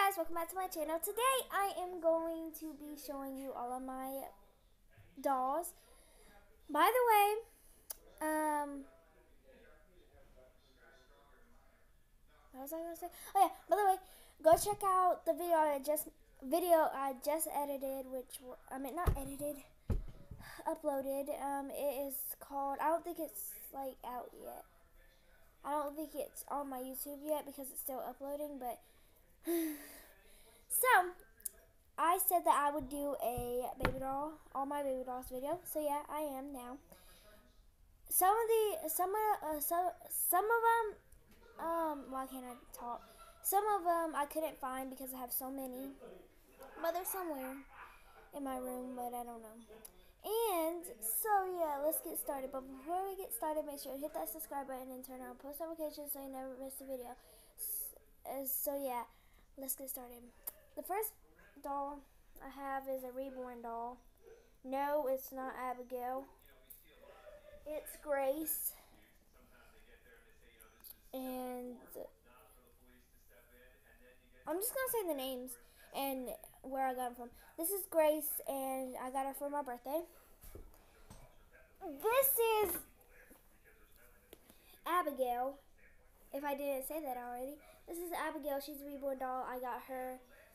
guys, welcome back to my channel. Today I am going to be showing you all of my dolls. By the way, what was I gonna say? Oh yeah, by the way, go check out the video I just edited, not edited, uploaded. It is called, I don't think it's like out yet. I don't think it's on my YouTube yet because it's still uploading, but so I said that I would do a baby doll, all my baby dolls video. So yeah, I am now. Some of them, why can't I talk? Some of them I couldn't find because I have so many, but they're somewhere in my room, but I don't know. And so yeah, let's get started. But before we get started, make sure to hit that subscribe button and turn on post notifications so you never miss a video. So yeah, let's get started. The first doll I have is a reborn doll. No, it's not Abigail. It's Grace. And I'm just going to say the names and where I got them from. This is Grace, and I got her for my birthday. This is Abigail, if I didn't say that already. This is Abigail. She's a reborn doll. I got her.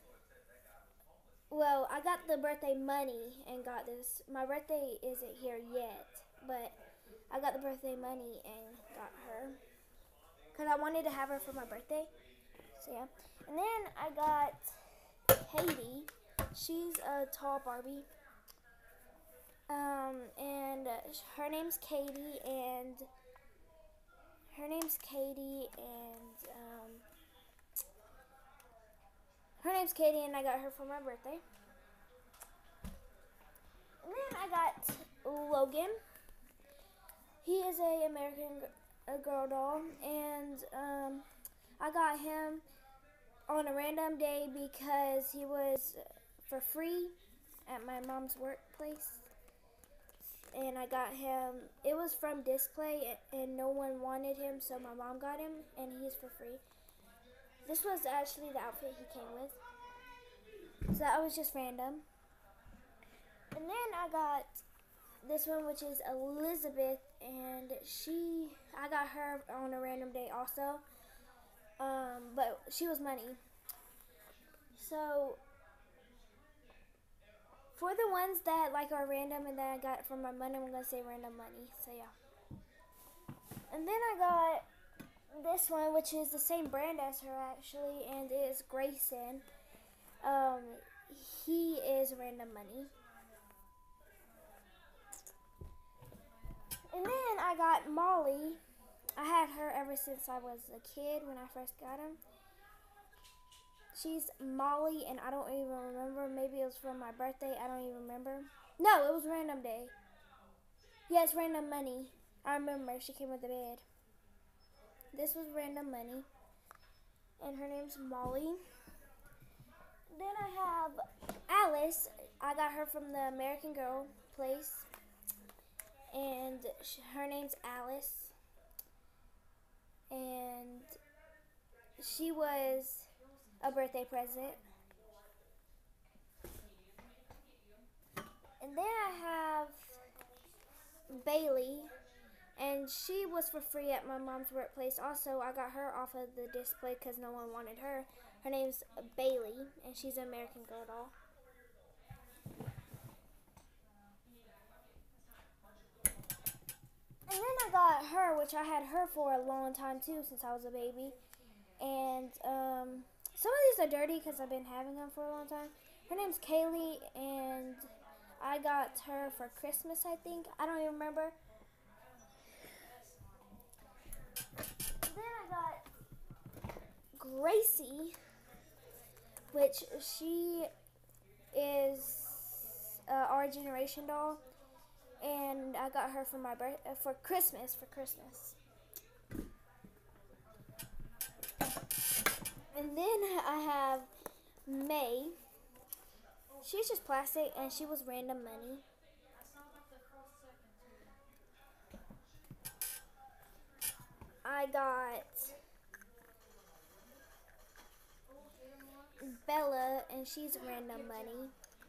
Well, I got the birthday money and got this. My birthday isn't here yet, but I got the birthday money and got her because I wanted to have her for my birthday. So yeah. And then I got Katie. She's a tall Barbie. And her name's Katie, and her name's Katie, and I got her for my birthday. And then I got Logan. He is a American Girl doll, and I got him on a random day because he was for free at my mom's workplace. And I got him, it was from Display, and no one wanted him, so my mom got him, and he's for free. This was actually the outfit he came with. So that was just random. And then I got this one, which is Elizabeth, and I got her on a random day also. But she was money. So for the ones that like are random and that I got from my money, I'm gonna say random money. So yeah. And then I got this one, which is the same brand as her actually, and it is Grayson. He is random money. And then I got Molly. I had her ever since I was a kid when I first got him. She's Molly, and I don't even remember. Maybe it was for my birthday. I don't even remember. No, it was random day. Yes, random money. I remember. She came with the bed. This was random money. And her name's Molly. Then I have Alice. I got her from the American Girl place. And her name's Alice. And she was a birthday present. And then I have Bailey, and she was for free at my mom's workplace. Also, I got her off of the display because no one wanted her. Her name's Bailey, and she's an American Girl doll. And then I got her, which I had her for a long time too, since I was a baby. And some of these are dirty because I've been having them for a long time. Her name's Kaylee, and I got her for Christmas, I think. I don't even remember. Then I got Gracie, which she is our generation doll, and I got her for my for Christmas. And then I have May. She's just plastic, and she was random money. I got Bella, and she's Random Money.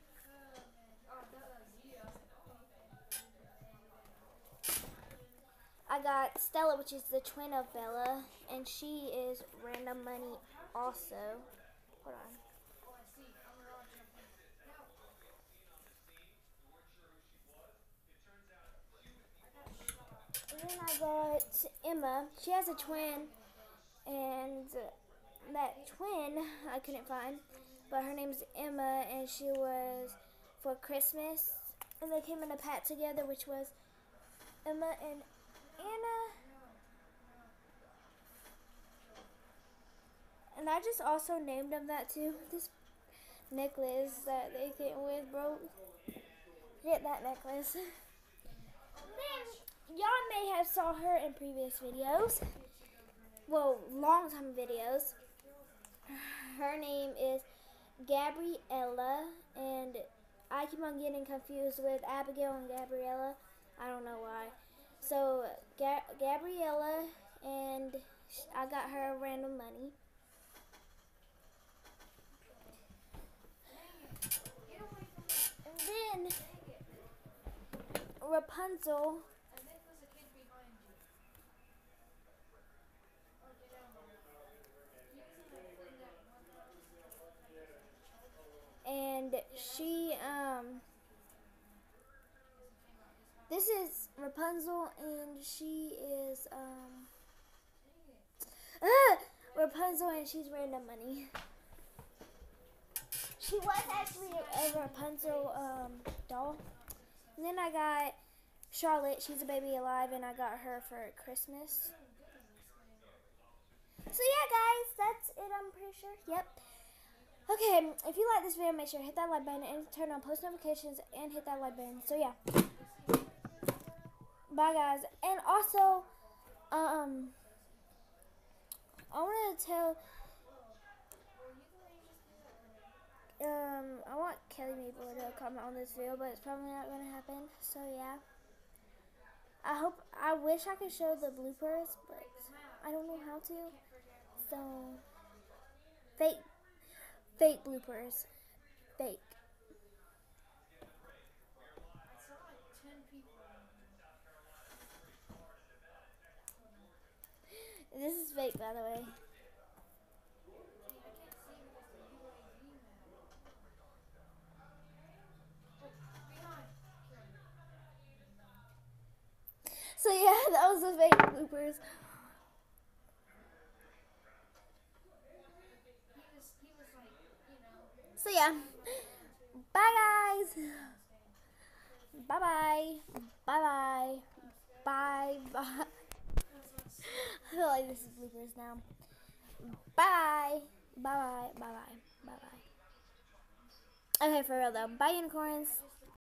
I got Stella, which is the twin of Bella, and she is Random Money also. Hold on. And then I got Emma. She has a twin, and that twin I couldn't find, but her name's Emma, and she was for Christmas, and they came in a pack together, which was Emma and Anna. And I just also named them that too. This necklace that they came with broke. Get that necklace. Then y'all may have saw her in previous videos. Well, long time videos. Her name is Gabriella, and I keep on getting confused with Abigail and Gabriella. I don't know why. So Gabriella, and I got her Random Money. And then Rapunzel. And she, this is Rapunzel, and she is, Rapunzel, and she's Random Money. She was actually a Rapunzel, doll. And then I got Charlotte, she's a baby alive, and I got her for Christmas. So yeah, guys, that's it, I'm pretty sure. Yep. Okay, if you like this video, make sure to hit that like button and turn on post notifications and hit that like button. So yeah. Bye, guys. And also, I want to tell, I want Kelly Maple to comment on this video, but it's probably not going to happen. So yeah. I wish I could show the bloopers, but I don't know how to. So, fake bloopers. Fake. This is fake, by the way. So yeah, that was the fake bloopers. So yeah. Bye, guys. Bye-bye. Bye-bye. Bye-bye. I feel like this is bloopers now. Bye. Bye-bye. Bye-bye. Bye-bye. Okay, for real though. Bye, unicorns.